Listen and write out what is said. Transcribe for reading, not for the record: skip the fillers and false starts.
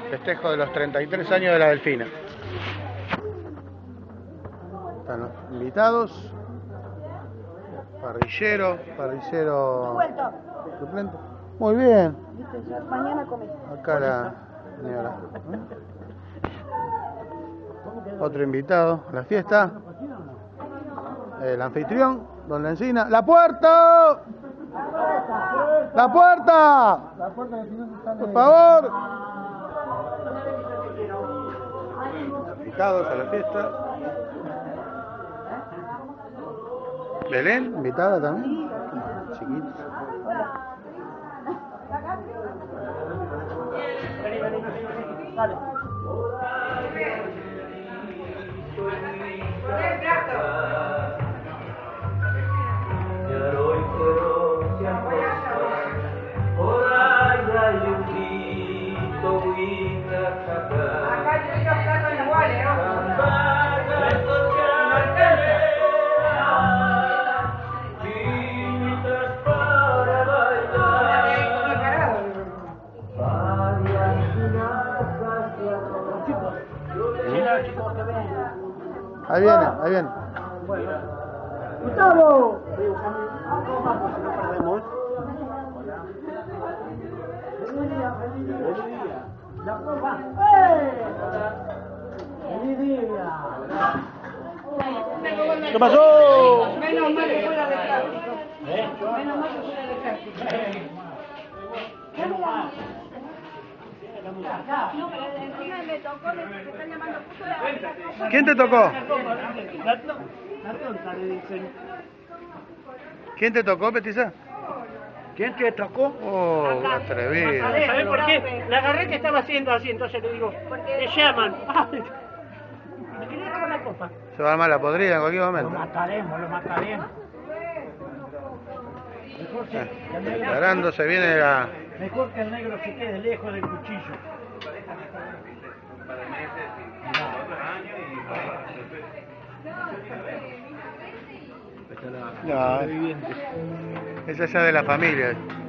Festejo de los 33 años de la Delfina. Están los invitados. Parrillero suplente. Muy bien. Mañana comí. Acá la señora. Otro invitado a la fiesta. El anfitrión, don Lencina. ¡La puerta! ¡La puerta! Por favor. Invitados a la fiesta. Belén, invitada también. Chiquitos. Dale. Ahí viene, ahí viene. ¡Gustavo! ¿Qué pasó? Menos mal que fuera de tráfico. Menos mal que fuera de tráfico. No, pero encima me tocó, me están llamando puto. ¿Quién te tocó? La tonta le dicen. ¿Quién te tocó, Petiza? ¿Quién te tocó? Oh, atrevido. ¿Sabés por qué? La agarré que estaba haciendo así, entonces le digo, te llaman. Me quería robar la copa. Se va a armar la podrida en cualquier momento. Lo mataremos. Declarando, se viene la... Mejor que el negro se quede lejos del cuchillo. No, esa ya de la familia.